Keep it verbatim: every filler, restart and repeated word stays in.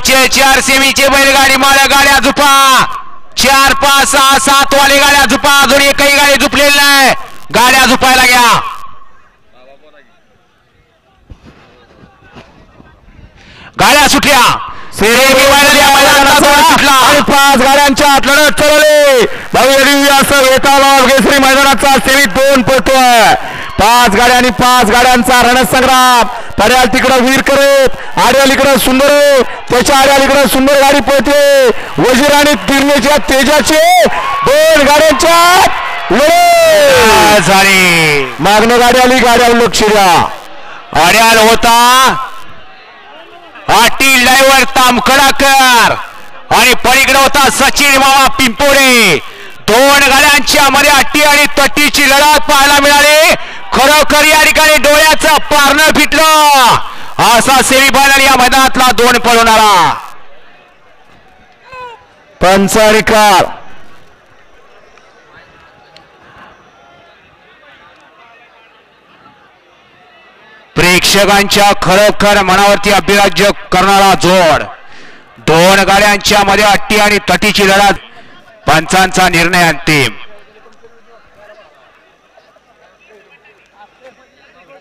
पुढचे चार सेमीचे बैलगाडी मालक गाड्या झुपा चार पाच सहा सात वाले गाड्या झुपा अजून एकही गाडी झुपलेली नाही गाड्या झुपायला घ्या गाड्या सुटल्या पाच गाड्यांच्या आत लढत चालवली भव्य केसरी मैदानाचा सेमीत दोन पळतोय पाच गाड्या आणि पाच गाड्यांचा रणसंग्राम तड्याल तिकडं वीर करत आड्याल इकडं सुंदर त्याच्या आड्याल इकडं सुंदर गाडी पळते वजीर आणि तिरण्याच्या तेजाचे दोन गाड्यांच्या लढत झाली मागणं गाडी आली गाड्यावर लक्ष द्या आड्याल होता आटी ड्रायव्हर तामकडाकर आणि पलीकडे होता सचिन मामा पिंपोडे दोन गाड्यांच्या मध्ये अट्टी आणि तट्टीची लढत पाहायला मिळाली खरोखर या ठिकाणी डोळ्याचं पारणं फिटलं असा सेमीफायनल या मैदानातला दोन पळवणारा पंचनिकार प्रेक्षकांच्या खरोखर मनावरती अभिराज्य करणारा जोड दोन गाड्यांच्या मध्ये अट्टी आणि तटीची लढत पंचांचा निर्णय अंतिम